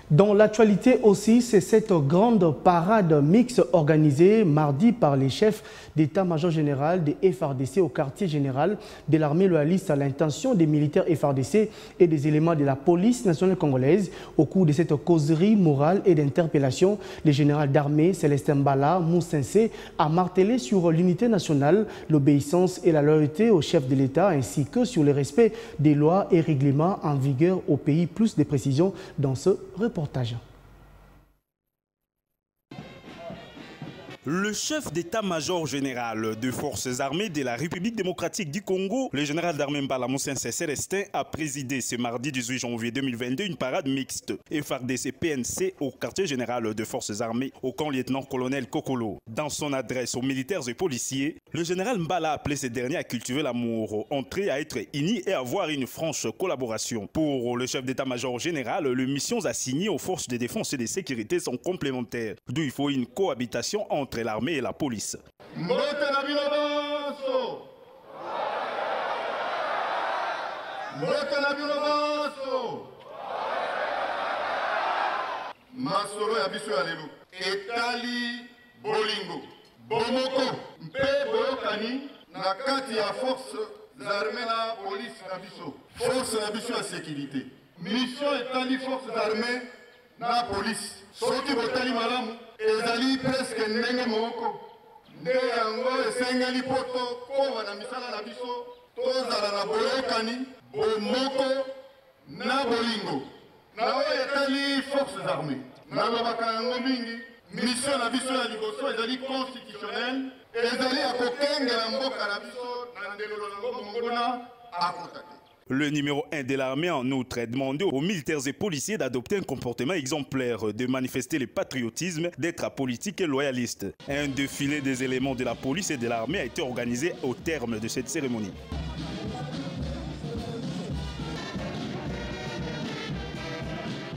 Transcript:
Dans l'actualité aussi, c'est cette grande parade mixte organisée mardi par les chefs d'état-major général des FARDC au quartier général de l'armée loyaliste à l'intention des militaires FARDC et des éléments de la police nationale congolaise. Au cours de cette causerie morale et d'interpellation, le général d'armée Célestin Mbala Moussensé a martelé sur l'unité nationale, l'obéissance et la loyauté au chef de l'État ainsi que sur le respect des lois et règlements en vigueur au pays. Plus de précisions dans ce reportage. Le chef d'état-major général des forces armées de la République démocratique du Congo, le général d'armée Mbala Moussensé Célestin, a présidé ce mardi 18 janvier 2022 une parade mixte FARDC-PNC au quartier général des forces armées au camp lieutenant-colonel Kokolo. Dans son adresse aux militaires et policiers, le général Mbala a appelé ces derniers à cultiver l'amour, entrer à être unis et avoir une franche collaboration. Pour le chef d'état-major général, les missions assignées aux forces de défense et de sécurité sont complémentaires, d'où il faut une cohabitation entre l'armée et la police. Masolo ya biso ya lelo etali bolingo bomoko mpe boyokani na kati ya force armées na police na biso force na biso ya sécurité mission etali force armées na police soki botali malamu ezali presque ndenge moko nde yango esengeli poto kova na misala na biso tozala na boyokani bomoko na bolingo na oyo etali forces armées nalobaka yango mingi mission na biso ya liboso ezali constitutionnelle ezali ya kokengela mboka na biso na ndelelo nango mongona akota te. Le numéro 1 de l'armée en outre a demandé aux militaires et policiers d'adopter un comportement exemplaire, de manifester le patriotisme, d'être apolitique et loyaliste. Un défilé des éléments de la police et de l'armée a été organisé au terme de cette cérémonie.